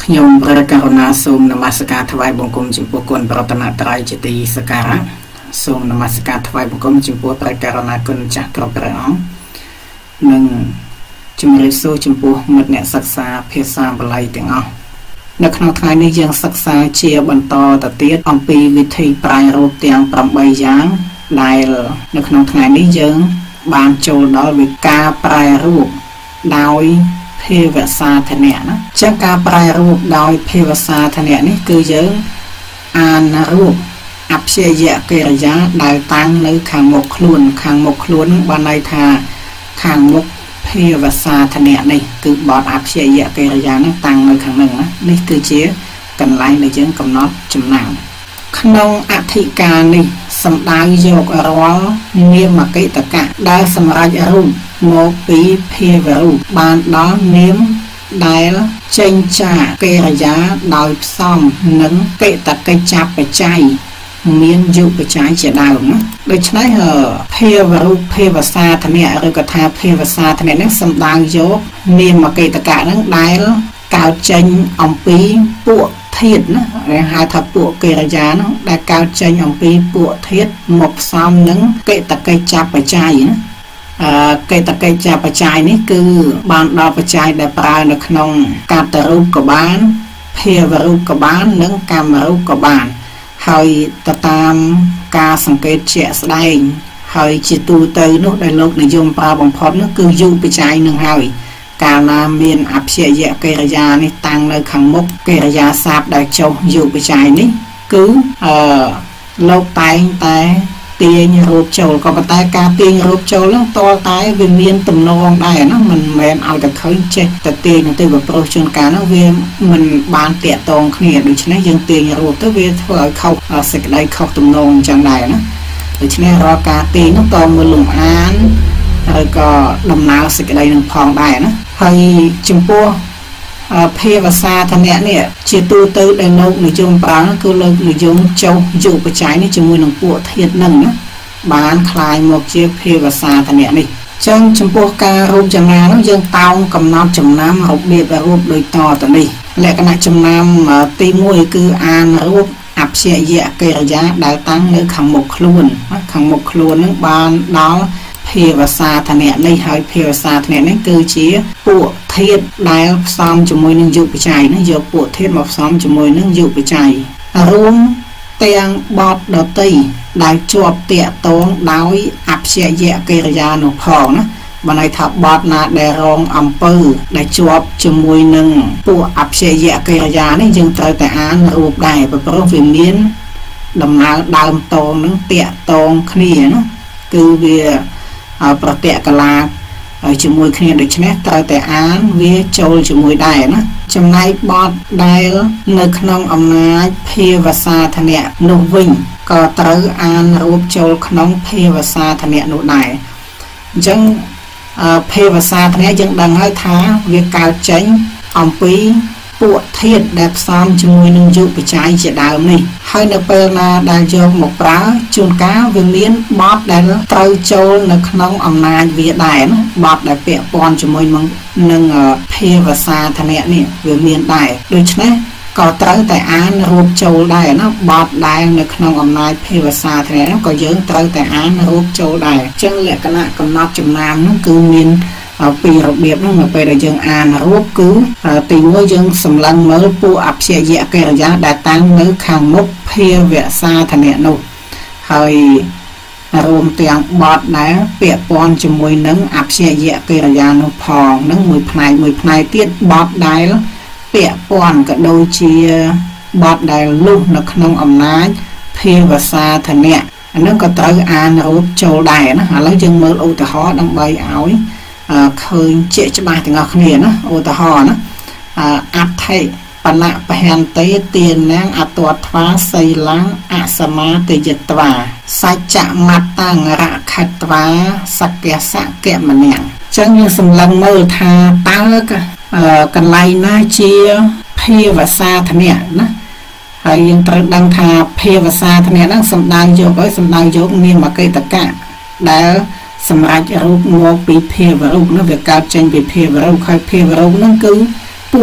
ខ្ញុំព្រះករុណាសូមនមស្ការថ្វាយបង្គំចំពោះគុណប្រតនត្រ័យជាទីសក្ការៈសូមនមស្ការថ្វាយបង្គំចំពោះព្រះករុណាគុណម្ចាស់គ្រប់ព្រះអង្គនិងជំរាបសួរចំពោះមិត្តអ្នកសិក្សាភាសាបាលីទាំងអស់នៅក្នុងថ្ងៃនេះយើងសិក្សាជាបន្តទៅទៀតអំពីវិធីប្រែរូបទាំង8យ៉ាងដែលនៅក្នុងថ្ងៃនេះយើងបានចូលដល់វិការប្រែរូបដោយភាវសាធនៈណាចឹងការប្រែរូបដោយភាវសាធនៈនេះគឺយើងអានរូបអព្យាយកិរិយាដែលតាំងនៅខាងមុខខ្លួនបានន័យថាខាងមុខភាវសាធនៈនេះគឺបទអព្យាយកិរិយានឹងតាំងនៅខាងនឹងណានេះគឺជាកន្លែងដែលយើងកំណត់ចំណាំក្នុងអធិការនេះសំដៅយករាល់នាមកិតកៈដែលសម្រាប់រូបមកពីភាវរូបបានដល់នាមដែលចេញចាកិរិយាដោយផ្សំនឹងកិតកិច្ចបច្ច័យមានយុបច្ច័យជាដើមណាដូច្នេះភាវរូបភាវសាធនៈឬក៏ថាភាវសាធនៈនេះសំដៅយកនាមកិតកៈនឹងដែលកើតចេញអំពីពួកធាតុណាគេហៅថាពួកកិរិយានោះដែលកើតចេញអំពីពួកធាតុមកផ្សំនឹងកិតកិច្ចបច្ច័យណាកិតកិច្ចបច្ច័យនេះគឺបានដល់បច្ច័យដែលប្រើនៅក្នុងកតរូបក៏បានភាវរូបក៏បាននិងកាមរូបក៏បានហើយទៅតាមការសង្កេតជាក់ស្ដែងហើយជាទូទៅនោះដែលលោកនិយមប្រើបំផុតនោះគឺយុបច្ច័យនឹងហើយកាលណាមានអព្យាយកិរិយានេះតាំងនៅខាងមុខកិរិយាសព្ទដែលចុះយុបច្ច័យនេះគឺលោកតែងតែទាញរូបចូលក៏ប៉ុន្តែការទាញរូបចូលហ្នឹងតលតែវាមានទំនងដែរណាមិនមែនឲ្យតែឃើញចេះតែទាញទៅវាប្រុសជួនកាលហ្នឹងវាមិនបានតាក់ទងគ្នាដូច្នេះយើងទាញរូបទៅវាធ្វើឲ្យខុសសេចក្តីខុសទំនងអញ្ចឹងដែរណាដូច្នេះរាល់ការទាញហ្នឹងតមើលលំអានហើយក៏ដំណើរសេចក្តីនឹងផងដែរណាហើយចំពោះភាវសាធនៈនេះជាទូទៅដែលលោកនិយមប្រើគឺលោកនិយមចុះយុបច្ច័យនេះជាមួយនឹងពួកធាតុនឹងណាបានคล้ายមកជាភាវសាធនៈនេះចឹងចំពោះការរូបចំណាំនោះយើងតោងកំណត់ចំណាំរបៀបរូបដូចតទៅនេះលក្ខណៈចំណាំទី1គឺអានរូបអព្យាយកិរិយាដែលតាំងនៅខាងមុខខ្លួននឹងបានដល់ភាវសាធនៈនេះហើយភាវសាធនៈនេះគឺជាពួកធាតុដែលផ្សំជាមួយនឹងយុបច្ច័យនេះយកពួកធាតុមកផ្សំជាមួយនឹងយុបច្ច័យរួមទាំងបទដតីដែលជាប់តាក់ទងដោយអព្យាយកិរិយានោះផងណាបានន័យថាបទណាដែលរងអំពើដែលជាប់ជាមួយនឹងពួកអព្យាយកិរិយានេះយើងត្រូវតែអានរូបដែរព្រោះវាមានដំណើរដើមតងនឹងតាក់ទងគ្នាណាគឺវាប្រតិកលាជាមួយគ្នាដូច្នេះត្រូវតែអានវាចូលជាមួយដែរណាចំណែកបទដែលនៅក្នុងអំណាចភាវសាធនៈនោះវិញក៏ត្រូវអានរូបចូលក្នុងភាវសាធនៈនោះដែរអញ្ចឹងភាវសាធនៈយើងដឹងហើយថាវាកើតចេញអំពីពួកធាតុដែលផ្សំជាមួយនឹងយុបច្ច័យជាដើមនេះហើយនៅពេលណាដែលយកមកប្រើជួនកាលវាមានបទដែលត្រូវចូលនៅក្នុងអំណាចវាដែរណាបទដែលពាក់ព័ន្ធជាមួយនឹងភាវសាធនៈនេះវាមានដែរដូច្នេះក៏ត្រូវតែអានរូបចូលដែរណាបទដែលនៅក្នុងអំណាចភាវសាធនៈនោះក៏យើងត្រូវតែអានរូបចូលដែរអញ្ចឹងលក្ខណៈកំណត់ចំណាំនោះគឺមានពីរបៀបនោះនៅពេលដែលយើងអានរូបគឺទី1យើងសម្លឹងមើលពួកអព្យាយកិរិយាដែលតាំងនៅខាងមុខភាវសាធនៈនោះហើយរួមទាំងបទដែលពាក់ព័ន្ធជាមួយនឹងអព្យាយកិរិយានោះផងនឹងមួយផ្នែកទៀតបទដែលពាក់ព័ន្ធក៏ដូចជាបទដែលលុះនៅក្នុងអំណាចភាវសាធនៈអានឹងក៏ត្រូវអានរូបចូលដែរណាឥឡូវយើងមើលឧទាហរណ៍ដើម្បីឲ្យឃើញជាច្បាស់ទាំងអស់គ្នាណាឧទាហរណ៍ណាអដ្ឋិបណបហន្តិទានាងអតវត្វាសីលੰអសមាទយត្វាសច្ចមត្តងរខត្វាសក្យសកមនៈចឹងយើងសម្លឹងមើលថាតើកន្លែងណាជាភាវសាធនៈណាហើយយើងត្រូវដឹងថាភាវសាធនៈហ្នឹងសំដៅយកនាមកិតកៈដែលសម្រាប់រូបមកពីភាវរូបនោះវាកើតចេញពីភាវរូបហើយភាវរូបហ្នឹងគឺពួកធ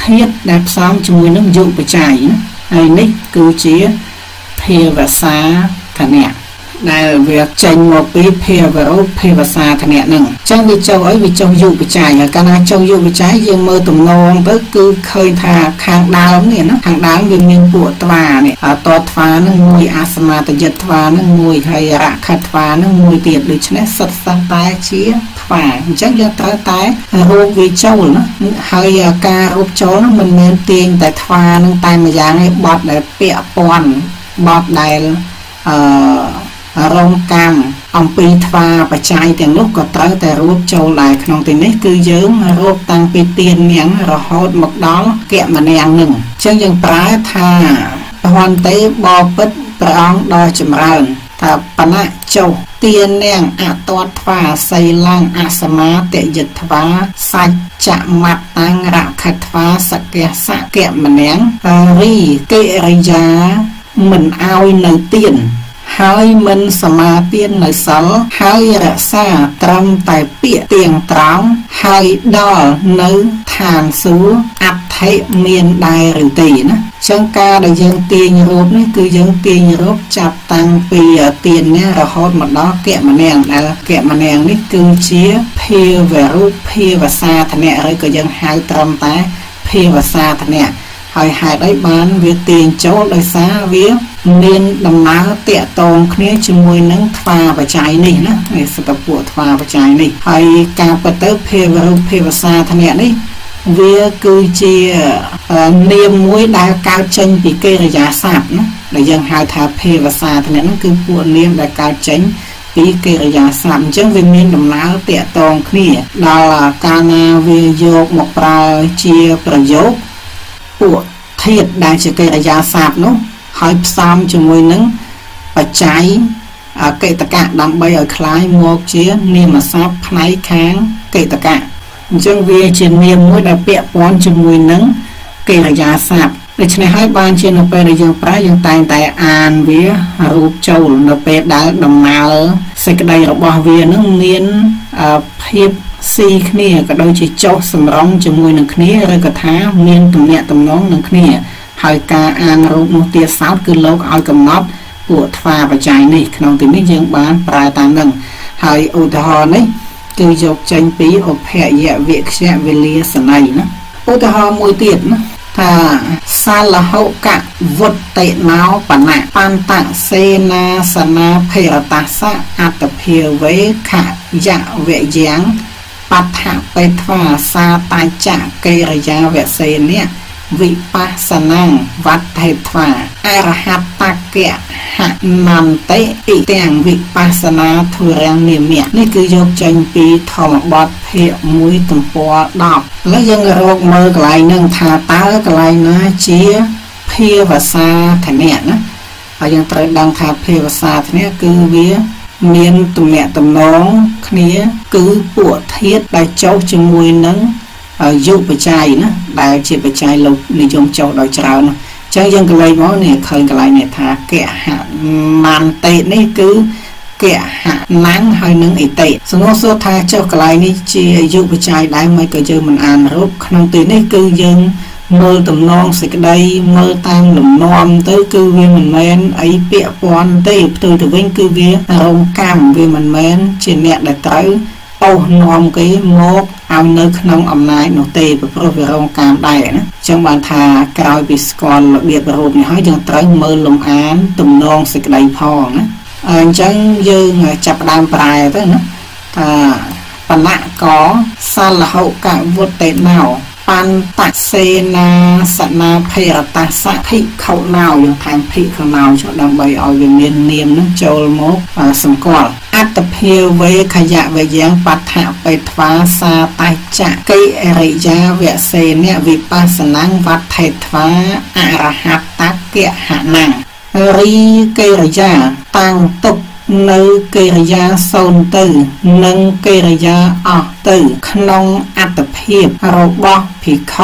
ធាតុដែលផ្សំជាមួយនឹងយុបច្ច័យហើយនេះគឺជាភាវសាធនៈដែលវាចេញមកពីភាវរូបភាវសាធនៈហ្នឹងអញ្ចឹងវាចូលអីវាចុះយុបច្ច័យហើយកាលណាចុះយុបច្ច័យយើងមើលទំនងទៅគឺឃើញថាខាងដើមនេះណាខាងដើមវាមានពួកថ្វានេះតថ្វាហ្នឹងមួយអាសមាតយិតថ្វាហ្នឹងមួយហើយរខថ្វាហ្នឹងមួយទៀតដូច្នេះសិតសតែជាថ្វាអញ្ចឹងយើងត្រូវតែរូបវាចូលណាហើយការរូបចូលហ្នឹងមិនមែនទាញតែថ្វាហ្នឹងតែម្យ៉ាងឯងបត់ដែលពាក់ព័ន្ធបត់ដែលរងកម្មអំពីថ្វាបច្ច័យទាំងនោះក៏ត្រូវតែរួបចូលដែរក្នុងទីនេះគឺយើងរួបតាំងពីទាននាងរហូតមកដល់គមនាងនឹងអញ្ចឹងយើងប្រើថាភវន្តេបពិតព្រះអង្គដ៏ចម្រើនថាបណៈចុះទាននាងអតតថ្វាសីឡាំងអសមាតយិតថ្វាសច្ចមត្តតាំងរខថ្វាសកេសកមនាងរីកិរិយាមិនឲ្យនៅទានហើយមិនសមាទាននៅសិលហើយរក្សាត្រឹមតែពាក្យទៀងត្រង់ហើយដល់នៅឋានសួគ៌អត្ថិមានដែរឬទេណាចឹងការដែលយើងទាញរូបនេះគឺយើងទាញរូបចាប់តាំងពីទាននេះរហូតមកដល់គមនាងដែលគមនាងនេះគឺជាភាវរូបភាវសាធនៈឬក៏យើងហៅត្រឹមតែភាវសាធនៈហើយហេតុអីបានវាទាញចូលដោយសារវាមានដំណើរតាក់ទងគ្នាជាមួយនឹងថ្វាបច្ច័យនេះណានេះសតពួកថ្វាបច្ច័យនេះហើយការពិតទៅភាវរូបភាវសាធនៈនេះវាគឺជានាមមួយដែលកើតចេញពីកិរិយាសព្ទណាដែលយើងហៅថាភាវសាធនៈហ្នឹងគឺពួកនាមដែលកើតចេញពីកិរិយាសព្ទអញ្ចឹងវាមានដំណើរតាក់ទងគ្នាដល់កាលណាវាយកមកប្រើជាប្រយោគពួកធាតុដែលជាកិរិយាសព្ទនោះហើយផ្សំជាមួយនឹងបច្ច័យកេតកៈដើម្បីឲ្យคล้ายមកជានាមសព្ទផ្នែកខាងកេតកៈអញ្ចឹងវាជានាមមួយដែលពាក់ព័ន្ធជាមួយនឹងកិរិយាសព្ទដូច្នេះហើយបានជានៅពេលដែលយើងប្រើយើងតែងតែអានវារូបចូលនៅពេលដែលដំណើរសេចក្តីរបស់វានឹងមានភាពស៊ីគ្នាក៏ដូចជាចុះសម្រុងជាមួយនឹងគ្នាឬក៏ថាមានទំនាក់ទំនងនឹងគ្នាហើយការអានរូបនោះទៀតសោតគឺលោកឲ្យកំណត់ពួកថ្វាបច្ច័យនេះក្នុងទីនេះយើងបានប្រើតាមនឹងហើយឧទាហរណ៍នេះគឺយកចេញពីឧបយវិក្យវិលាសន័យណាឧទាហរណ៍មួយទៀតណាថាសាលហុកវុតិណោបណៈបន្តសេនាសនាភេរតាសៈអត្តភាវេខយវយ៉ាងបដ្ឋបេថ្វាសាតច្ចកិរិយាវសេនៈវិបស្សនាវត្តេថ្វាអរហត្តកៈហនន្តេអ៊ីទាំងវិបស្សនាធុរាំងនិមិត្តនេះគឺយកចេញពីធម្មបទភាគ1ទំព័រ10ឥឡូវយើងរកមើលកន្លែងនឹងថាតើកន្លែងណាជាភាវសាធនៈណាហើយយើងត្រូវដឹងថាភាវសាធនៈគឺវាមានទំនាក់ទំនងគ្នាគឺពួកធាតុដែលចូលជាមួយនឹងយុបច្ច័យណាដែលជាបច្ច័យលោកនិយមចូលដោយច្រើនអញ្ចឹងយើងកន្លែងមកនេះឃើញកន្លែងនេះថាកៈហមន្តេនេះគឺកៈហណាំងហើយនឹងអិតិសំណួរសួរថាចុះកន្លែងនេះជាយុបច្ច័យដែរមិនក៏យើងមិនអានរូបក្នុងទីនេះគឺយើងមើលទំនងសេចក្តីមើលតាមលំនាំទៅគឺវាមិនមែនអីពាក់ព័ន្ធទេផ្ទុយទៅវិញគឺវារងកម្មវាមិនមែនជាអ្នកដែលត្រូវអូសនាំគេមកឲ្យនៅក្នុងអំណាចនោះទេព្រោះវារងកម្មដែរណាអញ្ចឹងបានថាក្រោយពីស្គាល់របៀបរូបនេះហើយយើងត្រូវមើលលំអានទំនងសេចក្តីផងណាអញ្ចឹងយើងចាប់ផ្ដើមប្រែទៅណាថាបណៈកសាលហុកវុតិណោបន្តសេនាសនាភេរតាសៈភិក្ខុណោយើងថែមភិក្ខុណោចុះដើម្បីឲ្យវាមាននាមនឹងចូលមកសម្គាល់អត្តភាវេខយវយ៉ាងបដ្ឋបេថ្វាសាតច្ចកិរិយាវសេនៈវិបស្សនាវត្ថេថ្វាអរហត្តកៈហណាំងរីកិរិយាតាំងទុកនៅកិរិយាសូន្យទៅនិងកិរិយាអស់ទៅក្នុងអត្តភាពរបស់ភិក្ខុ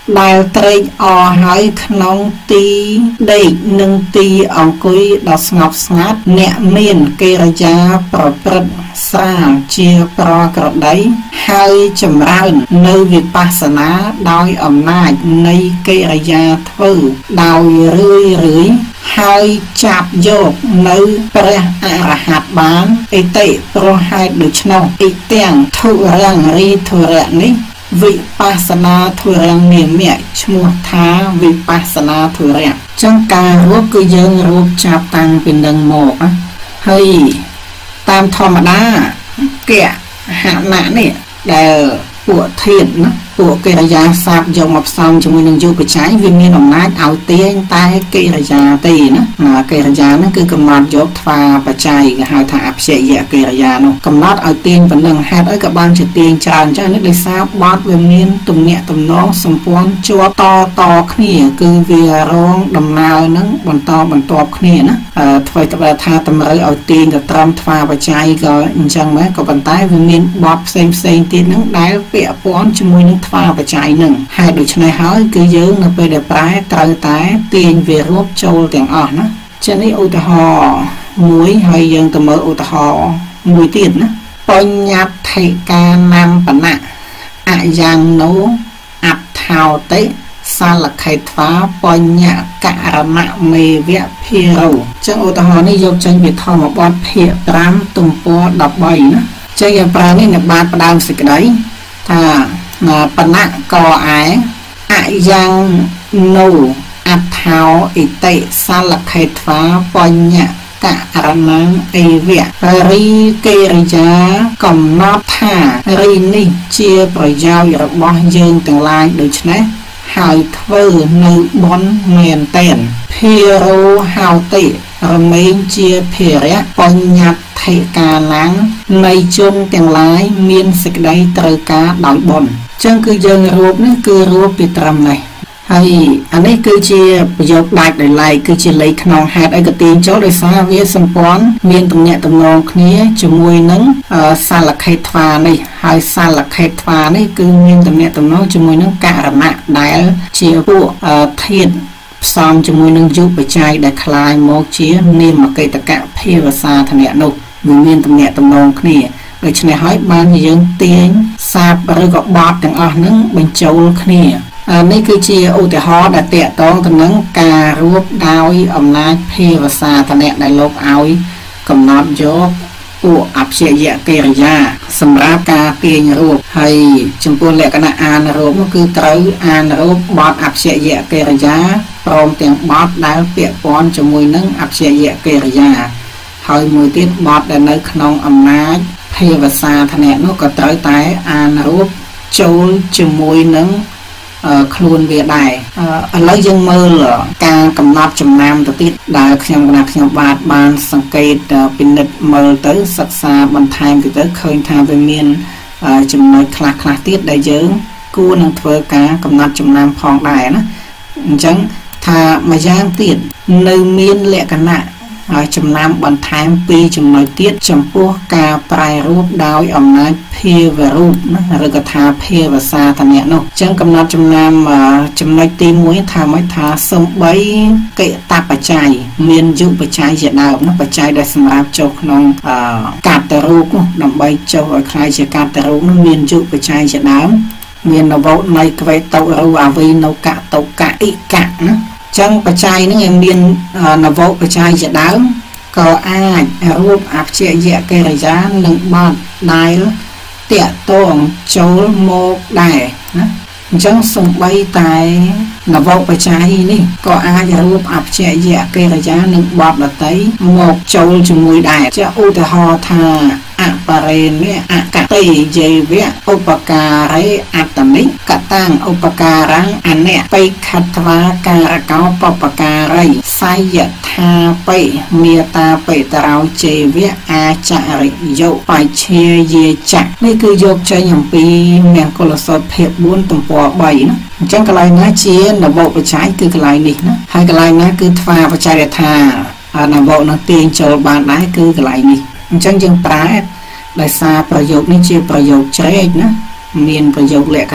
ដែលត្រេកអរហើយក្នុងទីដេកនិងទីអង្គុយដ៏ស្ងប់ស្ងាត់អ្នកមានកិរិយាប្រព្រឹត្តស្រាលជាប្រក្រតីហើយចម្រើននៅវិបស្សនាដោយអំណាចនៃកិរិយាធ្វើដោយរឿយហើយចាប់យកនៅព្រះអរហន្តបានឥតិព្រោះហេតុដូច្នោះឥទាំងធុរាំងរីធុរៈនេះវិបស្សនាធុរៈនាមៈឈ្មោះថាវិបស្សនាធុរៈចឹងការរួបគឺយើងរួបចាប់តាំងពីនឹងមកហើយតាមធម្មតាកៈហណៈនេះដែលពួកធាតុណាពួកកិរិយាសព្ទយកមកផ្សំជាមួយនឹងយុបច្ច័យវាមានអំណាចឲ្យទាញតែកិរិយាទេណាកិរិយាហ្នឹងគឺកំណត់យកថ្វាបច្ច័យគេហៅថាអព្យាយៈកិរិយានោះកំណត់ឲ្យទាញប៉ុណ្ណឹងហេតុអីក៏បានជាទាញច្រើនអញ្ចឹងនេះដោយសារបត់វាមានទំនាក់ទំនងសម្ព័ន្ធជាប់តគ្នាគឺវារងដំណើរហ្នឹងបន្តបន្ទាប់គ្នាណាអ្វីទៅថាតម្រូវឲ្យទាញទៅត្រឹមថ្វាបច្ច័យក៏អញ្ចឹងដែរក៏ប៉ុន្តែវាមានបត់ផ្សេងទៀតហ្នឹងដែលពាក់ព័ន្ធជាមួយនឹងថ្វាបច្ច័យនឹងហេតុដូច្នេះហើយគឺយើងនៅពេលដែលប្រែត្រូវតែទាញវារួបចូលទាំងអស់ណាចឹងនេះឧទាហរណ៍មួយហើយយើងទៅមើលឧទាហរណ៍មួយទៀតណាបញ្ញត្តិកានាមបណៈអយ៉ាងណូអដ្ឋោតិសាលខេថ្វាបញ្ញករណមេវៈភិរោចឹងឧទាហរណ៍នេះយកចេញពីធម្មបទភាគ5ទំព័រ13ណាចឹងយើងប្រើនេះនៅបាតផ្ដើមសេចក្តីថាបណៈកឯអយ៉ាងណូអដ្ឋោអិតិសាលខេថ្វាបញ្ញករណងអេវៈរីកិរិយាកំណត់ថារីនេះជាប្រយោជន៍របស់យើងទាំងឡាយដូច្នេះហើយធ្វើនៅបនមែនតែនភិរោហោតិរមែងជាភិរៈបញ្ញត្តិកាណាំងនៃជនទាំងឡាយមានសេចក្តីត្រូវការដោយបនចឹងគឺយើងរួបនេះគឺរួបពីត្រឹមនេះហើយអានេះគឺជាប្រយោគដាច់ដោយឡែកគឺជាលេខក្នុងហេតុអីក៏ទាញចូលដោយសារវាសម្ព័ន្ធមានទំនាក់ទំនងគ្នាជាមួយនឹងសាលខេថ្វានេះហើយសាលខេថ្វានេះគឺមានទំនាក់ទំនងជាមួយនឹងករណៈដែលជាពួកធាតុផ្សំជាមួយនឹងយុបច្ច័យដែលคล้ายមកជានាមកេតកៈភាវសាធនៈនោះវាមានទំនាក់ទំនងគ្នាដូច្នេះហើយបានយើងទាញសាបឬក៏បត់ទាំងអស់ហ្នឹងបញ្ចូលគ្នានេះគឺជាឧទាហរណ៍ដែលតកតងទៅនឹងការរួបដោយអំណាចភាវសាធនៈដែលលោកឲ្យកំណត់យកពួកអព្យាយៈកិរិយាសម្រាប់ការទាញរួបហើយចំពោះលក្ខណៈអានរួបនោះគឺត្រូវអានរួបបត់អព្យាយៈកិរិយាព្រមទាំងបត់ដែលពាក់ព័ន្ធជាមួយនឹងអព្យាយៈកិរិយាហើយមួយទៀតបត់ដែលនៅក្នុងអំណាចភាវសាធនៈនោះក៏ត្រូវតែអានរួបចូលជាមួយនឹងខ្លួនវាដែរឥឡូវយើងមើលការកំណត់ចំណាំទៅទៀតដែលខ្ញុំបាទបានសង្កេតពិនិត្យមើលទៅសិក្សាបន្ថែមទៅឃើញថាវាមានចំណុចខ្លះទៀតដែលយើងគួរនឹងធ្វើការកំណត់ចំណាំផងដែរណាអញ្ចឹងថាមួយយ៉ាងទៀតនៅមានលក្ខណៈចំណាំបន្ថែមពីចំណុចទៀតចំពោះការប្រែរូបដោយអំណាចភាវរូបណាឬក៏ថាភាវសាធនៈនោះអញ្ចឹងកំណត់ចំណាំចំណុចទី1ថាមិនថាសំបីកិតបច្ច័យមានយុបច្ច័យជាដើមណាបច្ច័យដែលសម្រាប់ចុះក្នុងកាតរូបដើម្បីចុះឲ្យคล้ายជាកាតរូបនោះមានយុបច្ច័យជាដើមមាននវោនៃក្វេតុរូអាវីនៅកតុកៈអ៊ិកៈណាចឹងបច្ច័យហ្នឹងមាននវោបច្ច័យជាដើមក៏អាចរួបអព្យាយៈកិរិយានិងបត់ដែលតាក់ទងចូលមកដែរណាអញ្ចឹងសំបីតែនវោបច្ច័យនេះក៏អាចរួបអព្យាយៈកិរិយានិងបត់ដតីមកចូលជាមួយដែរជាឧទាហរណ៍ថាអបរេនៈអកតេយេវៈឧបការេអត្តនិកតាំងឧបការังអនៈបិខត្វាការកោបបការេសយថាបិមេតាបិតរោជេវៈអាចរិយោបច្ឆេយេចៈនេះគឺយកចេញអំពីមង្គលសោតភាគ4ទំព័រ3ណាអញ្ចឹងកន្លែងណាជានវោបច្ច័យគឺកន្លែងនេះណាហើយកន្លែងណាគឺថ្វាបច្ច័យថានវោនឹងទាញចូលបានដែរគឺកន្លែងនេះអញ្ចឹងយើងប្រែដោយសារប្រយោគនេះជាប្រយោគជ្រែកណាមានប្រយោគលក្ខណៈ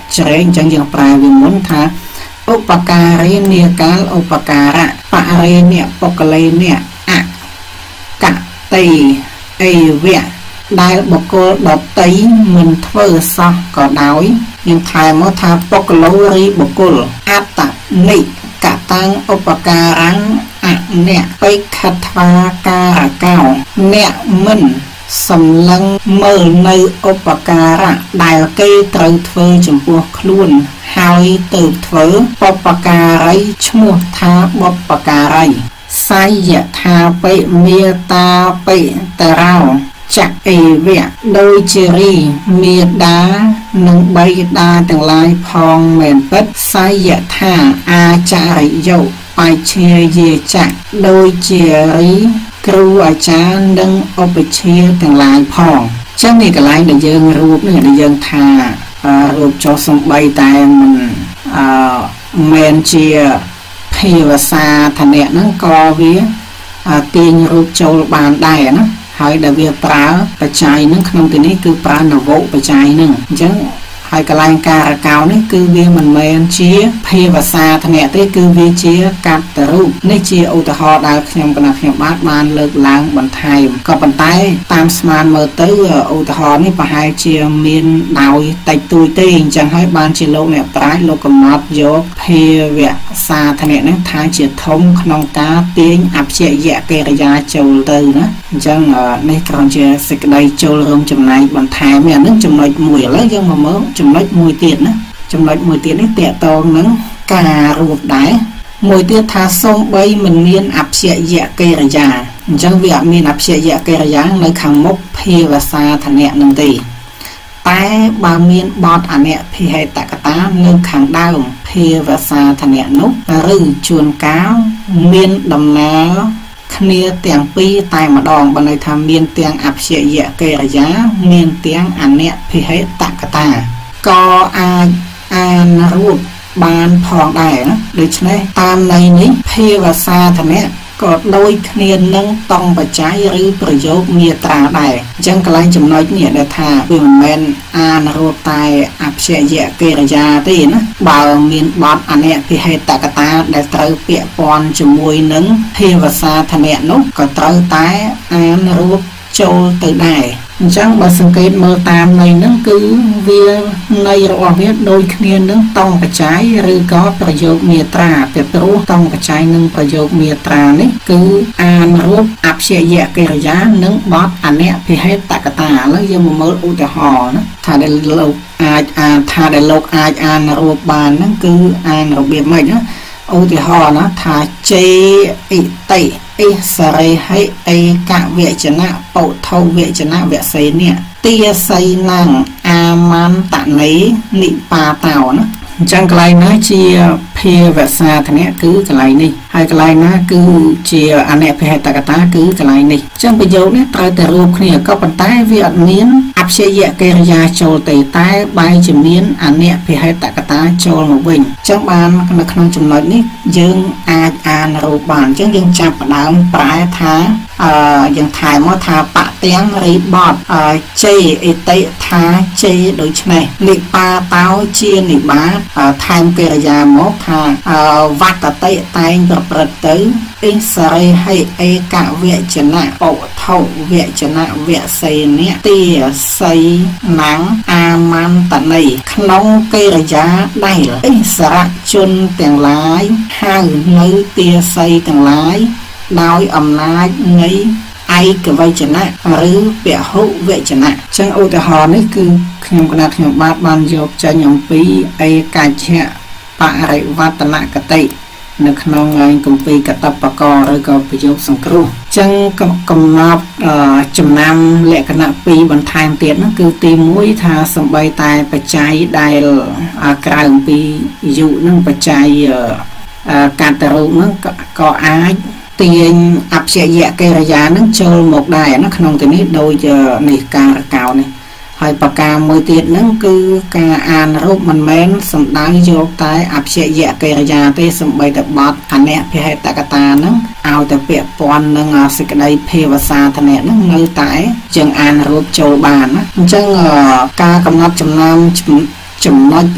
เจริญจังยังปลายวิมุนทาอุปการีเนียกาลอุปการะปะเรเนี่ยปกเลเนี่ยอะกะตีเอเวะได้บุคคลดอกตีมันเทอซะก็ได้ยังทายมาทาปกโลรีบุคคลอัตตนิกะตังอุปการังอะเนี่ยไปขัดวาการะเก้าเนี่ยมันสำลังเมื่อในอุปการะได้เกยตรึงเธอจมพวกคลุนหายตืบเธอปปการัยชั่วทาบปการัยไสยทาไปเมียตาไปแต่เราจักเอเวะโดยเจรีเมียดาหนึ่งใบดาต่างลายพองเหม็นเป็ดไสยทาอาจาริโยไปเชียเยจักโดยเจรีครูอาจารย์ดังอุปเชียต่างลายพองช่างนี่ก็ไล่เดี๋ยวยังรูปเนี่ยเดี๋ยวยังทารูปจอสมใบแต่มันเมนเชียเพวสาทะเนนั่งกอเวียตีนรูปโจลบานได้นะหายเดวิปราปัจจัยนั่งขนมตัวนี้คือปราณโวปัจจัยนั่งจังหายกลายการเก่านี่คือเวียมันเมนเชียเพวสาทะเนที่คือเวียเชียกัดตรูปนี่เชียอุตหะดาวขยมปนักขยมบาดมานเลิกล้างบรรทัยก็บรรทัยตามสมานเมื่อตื้ออุตหะนี่ประหายเชียมีนดาวไตตุยเตียงจังให้บานเชียโลกเนี่ยปลายโลกกำนัดยกเพวสาทะเนนั้นทายเชียทงขนมตาเตียงอับเชียแยกเกรยาโจลตือนะจังในกรณีเชียสิกได้โจลรวมจำนายบรรทัยเนี่ยนึกจำนวนมวยแล้วยังมาเมื่อจำนวนมวยเตียนนะจำนวนมวยเตียนนี่เตะตองนั้นการูปได้มวยเตียนทาส้มใบมันเมียนอับเสียแยกเกรยาจังเวียมีอับเสียแยกเกรยาในขังมกเพวสาทะเนนังตีแต่บามีนบอดอันเนี้ยเพให้ตะกตาเนื่องขังดาวเพวสาทะเนนุหรือชวนก้าวเมียนดำน้ำเนียเตียงปีตายมาดองบันไดทำเมียนเตียงอับเสียแยกเกรยาเมียนเตียงอันเนี้ยเพให้ตะกตาก็อ่านรูปบานพองได้นะโดยเฉพาะตามในนี้เพวสาทะเนก็โดยเนียนนั่งต้องปัจจัยหรือประโยคเมียตราได้จังกลายจำนวนเนี่ยได้ท่าเป็นแมนอ่านรูปตายอับเสียแยกเกรยาตีนะบาเมียนบอดอันเนี้ยพิให้ตะกตาได้เตาเปียปอนจมวยนึงเพวสาทะเนนุก็เตาตายอ่านรูปโจตื่นได้จังบาสังเกตเมื่อตามในนั่นคือเวียในระหว่างเวียโดยเนียนนั่งต้องปัจจัยหรือก็ประโยคเมียตราเปรียบรู้ต้องปัจจัยหนึ่งประโยคเมียตรานี่คืออ่านรูปอับเสียแยกเกรยานึ่งบอสอันเนี้ยพิให้ตะกตาแล้วยังมาเมื่ออุตหะนะถ้าได้โลกถ้าได้โลกอ่านรูปบานนั่นคืออ่านรูปเบียบไม่นะอุตหะนะถ้าเจอิติอิสเรให้เอกะเวจนะปุทเวจนะเวเสเนี่ยเตียไซนังอามันตะไหนนิปาเต่านะจังไกลนะเชียเพวสาทะเนคือกลายนี่ให้ไกลนะคือเชียอันเนเพตกตาคือกลายนี่จังประโยคนี้ตรายแต่รูปเนี่ยก็ปันใต้เวียดเมียนอับเชียเกรยาโจเตใต้ใบจเมียนอันเนเพตกตาโจมาวิ่งจังบานในขนมจำนวนนี้ยังอ่านรูปบานจังยังจับดาวปลายท้ายังถ่ายมอทาปะเตียงรีบอดเจเอเตทาเจโดยใช่นิปาเต้าเชียนิบาทายเกรยามกทาวัตเตไตประเปิดตื้ออิสเรให้เอกะเวจนะปุทเวจนะเวเสเนี่ยเตียไซหนังอามันตะในขนมเกรยาได้อิสระจนแต่งลายห้างเนื้อเตียไซแต่งลายดาวอำนาจไงไอกเวจนะหรือเปียหุเวจนะจังอุตหะนี่คือขยมขนาดขยมบาดบานยกจะยมปีไอกาเชะปะไรวัตนะกติในขนมงานกุมปีกตับปะกอหรือก็ประโยคสังครุจังกำนับจำนำและขณะปีบรรทายเตียนนั่นคือตีมุ้ยทาสมใบตายปัจจัยได้กลางปีอยู่นั่งปัจจัยการตรุนั่นก็อาเตียนอับเสียแยกเกรยานั่งโจลหมกได้นั่งขนมตัวนี้โดยในการเก่านี่ให้ปากกาเมื่อเตียนนั่นคือการอ่านรูปมันแม้นสมดังโยกตายอับเสียแยกเกรยาเตสมใบแต่บอดอันเนี้ยเพื่อให้ตะกตานั่งเอาแต่เปียปอนนั่งสิกได้เพวสาทะเนนั่งเงยตายจึงอ่านรูปโจลบานนะจึงการกำนับจำนำจำนวน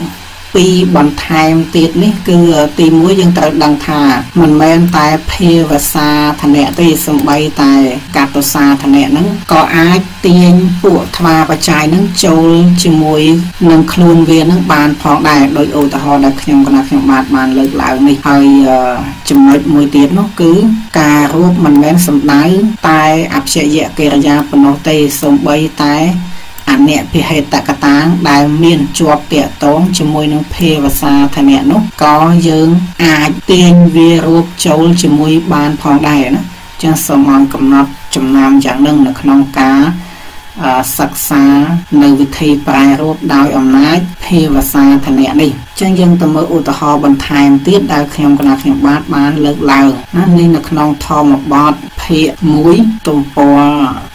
ពីបន្ថែមទៀតនេះគឺទីមួយយើងត្រូវដឹងថាមិនមែនតែភាវសាធនៈទេសូម្បីតែកតសាធនៈហ្នឹងក៏អាចទាញពួកថ្វាបច្ច័យហ្នឹងចូលជាមួយនឹងខ្លួនវាហ្នឹងបានផងដែរដោយឧទាហរណ៍ដែលខ្ញុំបានលើកឡើងនេះហើយចំណុចមួយទៀតនោះគឺការរួបមិនមែនសំដៅតែអព្យាយកិរិយាប៉ុណ្ណោះទេសូម្បីតែអនិភិហេតកតាដែលមានជាប់តាក់ទងជាមួយនឹងភាវសាធនៈនោះក៏យើងអាចទាញវារួបចូលជាមួយបានផងដែរណាចឹងសូមឲ្យកំណត់ចំណាំយ៉ាងនឹងនៅក្នុងការសិក្សានៅវិធីប្រែរូបដោយអំណាចភាវសាធនៈនេះចឹងយើងទៅមើលឧទាហរណ៍បន្ថែមទៀតដែលខ្ញុំបានលើកឡើងណានេះនៅក្នុងធម្មបទភាគ1ទំព័រ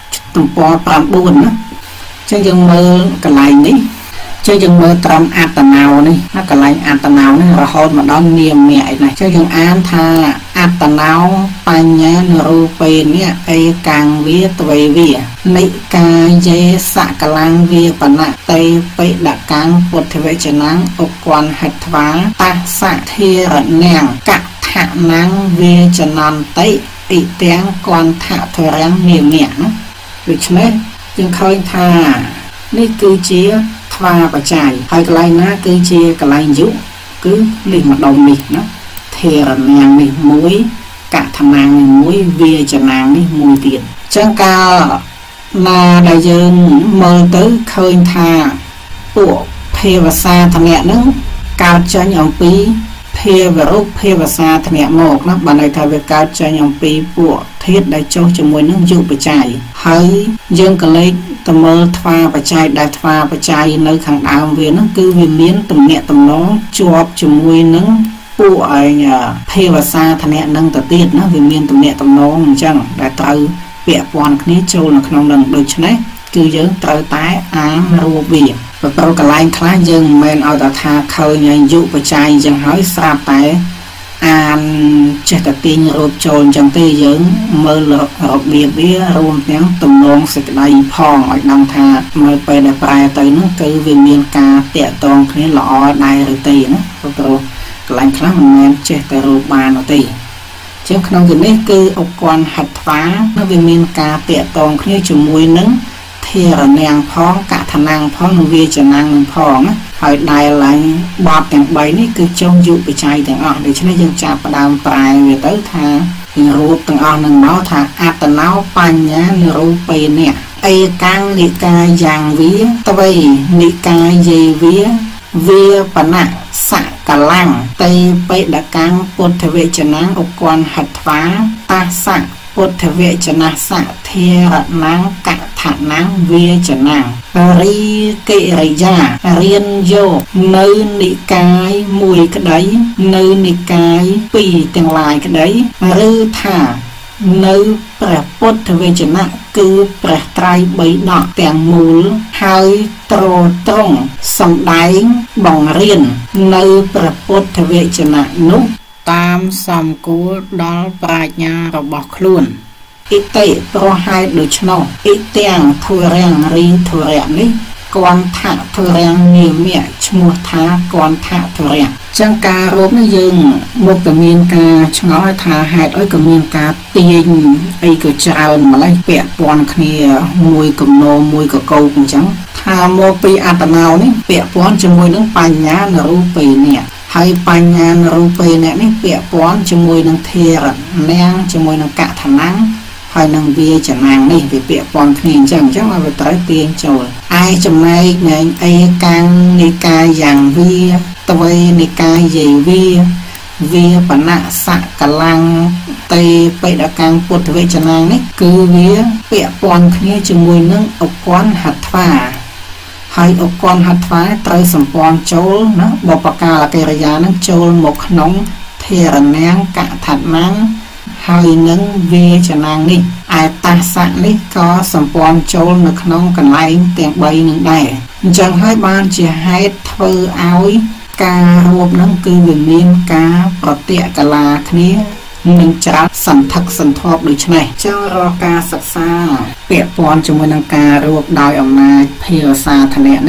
9ណាចឹងយើងមើលកន្លែងនេះចឹងយើងមើលត្រឹមអត្តណោនេះណាកន្លែងអត្តណោនេះរហូតមកដល់នាមៈឯណាចឹងយើងអានថាអត្តណោបញ្ញានរូបេនៈអេកាំងវាទ្វេវានិកាយេសកលังវាបណៈតេបិដកាំងពុទ្ធវេចនាំងឧគន្ធហិត្វាតស្សធារណាំងកថនាំងវាចនន្តិអ៊ីទាំងគន្ធធរាំងនាមៈណាដូច្នេះយើងឃើញថានេះគឺជាថ្វាបច្ច័យហើយកន្លែងណាគឺជាកន្លែងយុគឺនេះម្ដុំនេះណាធារណាំងនេះមួយកថនាំងនេះមួយវាចនាំងនេះមួយទៀតអញ្ចឹងកាលណាដែលយើងមើលទៅឃើញថាពួកភាវសាធនៈហ្នឹងកើតចេញអំពីភាវរូបភាវសាធនៈមកណាបានន័យថាវាកើតចេញអំពីពួកធាតុដែលចុះជាមួយនឹងយុបច្ច័យហើយយើងក៏លេខទៅមើលថ្វាបច្ច័យដែលថ្វាបច្ច័យនៅខាងដើមវាហ្នឹងគឺវាមានទំនាក់ទំនងជាប់ជាមួយនឹងពួកឯងភាវសាធនៈហ្នឹងទៅទៀតណាវាមានទំនាក់ទំនងអញ្ចឹងដែលត្រូវពាក់ព័ន្ធគ្នាចូលនៅក្នុងនឹងដូច្នេះគឺយើងត្រូវតែអានរូបវាព្រោះកន្លែងខ្លះយើងមិនមែនឲ្យតែថាឃើញយុបច្ច័យអញ្ចឹងហើយស្រាប់តែអានចេះតែទាញរូបចូលអញ្ចឹងទេយើងមើលរបៀបវារួមទាំងទំនងសេចក្តីផងឲ្យដឹងថាមើលពេលដែលប្រែទៅនោះគឺវាមានការតាក់ទងគ្នាល្អដែរឬទេណាព្រោះកន្លែងខ្លះមិនមែនចេះតែរូបបាននោះទេជាងក្នុងទីនេះគឺឧគន្ធហិត្វានោះវាមានការតាក់ទងគ្នាជាមួយនឹងធារណាំងផងកថនាំងផងនិងវាចនាំងនឹងផងណាហើយដែលឡើងបទទាំង3នេះគឺចុងយុបច្ច័យទាំងអស់ដូច្នេះយើងចាប់ផ្ដើមប្រែវាទៅថារូបទាំងអស់នឹងមកថាអត្តណោបញ្ញានិរូបេនៈអេកាំងនិកាយ៉ាងវាទ្វេនិកាយេវាវាបណៈសកលังតេបិដកាំងពុទ្ធវេចនាំងឧគន្ធហិត្វាតស្សពុទ្ធវេចនស្សធារណាំងកថណាំងវាចនាំងរីកិរិយារៀនយកនៅនិកាយមួយក្តីនៅនិកាយពីរទាំងឡាយក្តីឬថានៅព្រះពុទ្ធវេចនៈគឺព្រះត្រៃបិដកទាំងមូលហើយត្រង់សំដែងបង្រៀននៅព្រះពុទ្ធវេចនៈនោះតាមសំគួរដល់ប្រាជ្ញារបស់ខ្លួនអ៊ីតិប្រហែលដូច្នោះអ៊ីទាំងធុរាំងរីធុរៈនេះគន្ធធុរាំងនាមៈឈ្មោះថាគន្ធធុរាំងចឹងការរូបនេះយើងមកតែមានការឆ្ងល់ថាហេតុអីក៏មានការទាញអីក៏ច្រើនម្លេះពាក់ព័ន្ធគ្នាមួយគំនោមួយកកោកអញ្ចឹងថាមកពីអត្តណោនេះពាក់ព័ន្ធជាមួយនឹងបញ្ញានរូបេនៈហើយបញ្ញានរូបេនៈនេះពាក់ព័ន្ធជាមួយនឹងធារណាំងជាមួយនឹងកថនាំងហើយនឹងវាចនាំងនេះវាពាក់ព័ន្ធគ្នាអញ្ចឹងឲ្យវាត្រូវទាញចូលឯចំណែកនៃអេកាំងនិកាយយ៉ាងវាទ្វេនិកាយេវាបណៈសកលังតេបិដកាំងពុទ្ធវេចនាំងនេះគឺវាពាក់ព័ន្ធគ្នាជាមួយនឹងឧគន្ធហិត្វាហើយឧគន្ធហិត្វាត្រូវសម្ព័ន្ធចូលណាបុព្វកាលកិរិយានឹងចូលមកក្នុងធារណាំងកថនាំងហើយនឹងវាចនាំងនេះឯតស្សៈនេះក៏សម្ព័ន្ធចូលនៅក្នុងកន្លែងទាំង3នឹងដែរអញ្ចឹងហើយបានជាហេតុធ្វើឲ្យការរួបនឹងគឺវាមានការប្រតិកលាគ្នានឹងច្រើនសន្ធឹកសន្ធាប់ដូច្នេះចឹងរាល់ការសិក្សាពាក់ព័ន្ធជាមួយនឹងការរួបដោយអំណាចភាវសាធនៈនេះ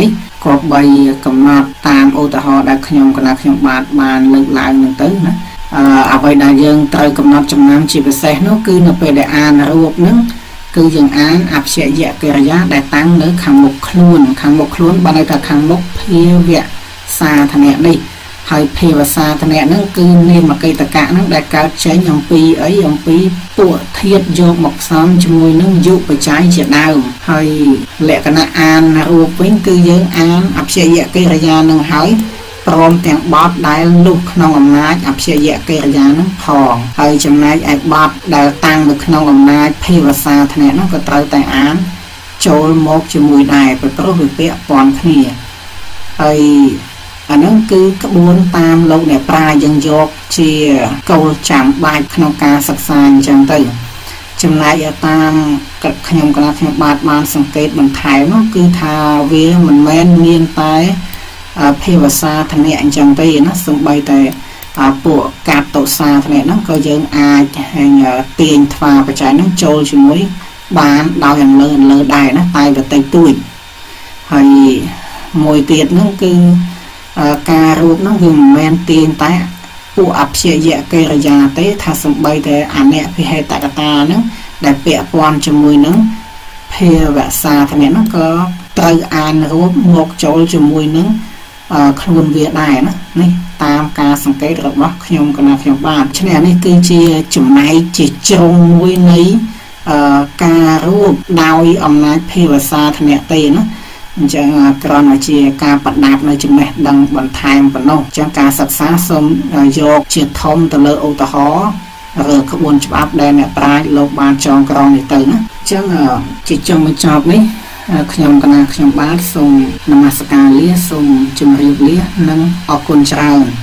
ก็ใบกำหนดตามอุตหะได้ขยมคณะขยมบาทบานเลิกลายหนึ่งตื้อนะเอาไว้ได้ยังเตยกำหนดจำนำชีวิตเสนคือในไปได้อ่านรูปนึงคือยังอ่านอับเสียเยะเกระยะได้ตั้งเนื้อขังบกคล้วนบานในกับขังบกเพียเวะซาทะเนนี่ให้เพวซาทะเนนั่นคือเนียมาเกตกะนั่นได้การใช้ยองปียองปีปวดเทียดโยกหมกซ้ำจมูกนั่งยุไปใช้เจียดาวให้แหลกกันอ่านรูปวิ่งคือยังอ่านอับเสียเยะเกระยะนั่งหายพร้อมแต่งบอสได้ลูกขนมอำนาจอับเสียเยะเกระยะนั่งพองให้จำนายไอ้บอสได้ตั้งลูกขนมอำนาจเพวซาทะเนนั่นก็เตยแต่อ่านโจลมกจมูกได้ไปเพราะเปียปอนขี้ไอ้อันนั้นคือกระบวนตามเราเนี่ยปลายยังยกเชียเกาจำบายขนมการศึกษาจังตื่นจำนายตามกับขยมกระขยมบาดมานสังเกตมันถ่ายนั่นคือทาเวมันแม่นเนียนไปเพวซาทะเนจังตื่นนะสมใบแต่ปวกกาโตซาทะเนนั่นก็ยังอายแห่งเตียนทวาประจัยนั่นโจลช่วยบานดาวอย่างเลิศได้นะตายแบบไตตุ้ยให้มวยเตียนนั่นคือการรูปนั่งคือแมนตีนแต่ผู้อับเสียเยะเกระยาเตถ้าสมบัยแต่อันเนี้ยพิเหตตากานั่งได้เปียปอนจมูกนั่งเพวะซาทะเนนั่งก็ตรอ่านรูปงกโจลจมูกนั่งคลุนเวียได้นะนี่ตามการสังเกตระบบขยมกันนะขยมบ้านฉะนั้นนี่คือเชียจุ่มในจิตจงวินัยการรูปดาวอำนาจเพวะซาทะเนเตนะจังกรณีเชียการปฏิบัติในจุดนี้ดังบรรทายปนกจังการศึกษาสมโยกเชียทมตะเลอุตหะหรือขบวนฉบับแดนปลายโลบานจองกรณีเตนะจังจิตจงมันจอบนี้ขยมกันนะขยมบ้านส่งนมัสการเลี้ยส่งจุมรีเลี้ยนั่งออกกุญแจ